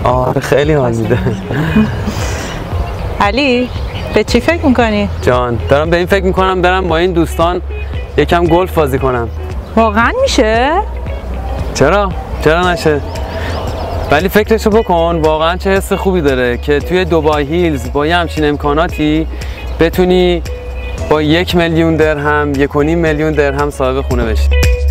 آره خیلی حال میده. علی به چی فکر میکنی؟ جان دارم به این فکر میکنم برم با این دوستان یکم گلف بازی کنم. واقعا میشه؟ چرا نشه؟ ولی فکرشو بکن، واقعا چه حس خوبی داره که توی دوبای هیلز با یه همچین امکاناتی بتونی با 1 میلیون درهم 1.5 میلیون درهم صاحب خونه بشی.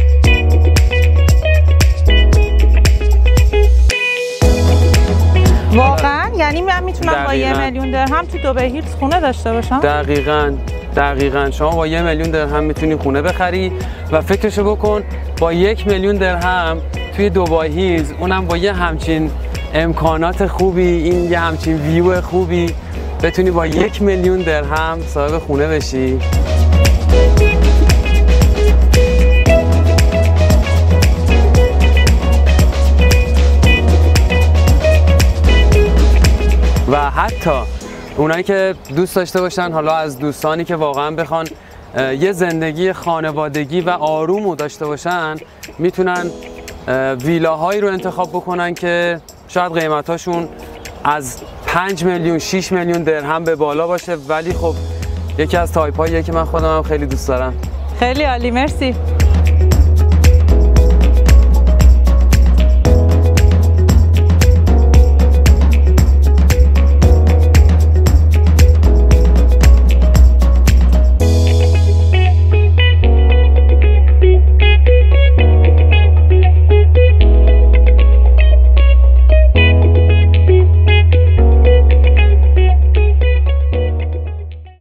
واقعا؟ یعنی من میتونم با 1 میلیون درهم تو دبی هیلز خونه داشته باشم؟ دقیقاً شما با 1 میلیون درهم میتونی خونه بخری و فکرشو بکن با 1 میلیون درهم توی دوبای هیلز، اونم با یه همچین امکانات خوبی، این یه همچین ویو خوبی، بتونی با 1 میلیون درهم صاحب خونه بشی. و حتی اونایی که دوست داشته باشن، حالا از دوستانی که واقعا بخوان یه زندگی خانوادگی و آرومو داشته باشن، میتونن ویلاهایی رو انتخاب بکنن که شاید قیمتاشون از 5 میلیون 6 میلیون درهم به بالا باشه، ولی خب یکی از تایپ هاییه که من خودم هم خیلی دوست دارم. خیلی عالی، مرسی.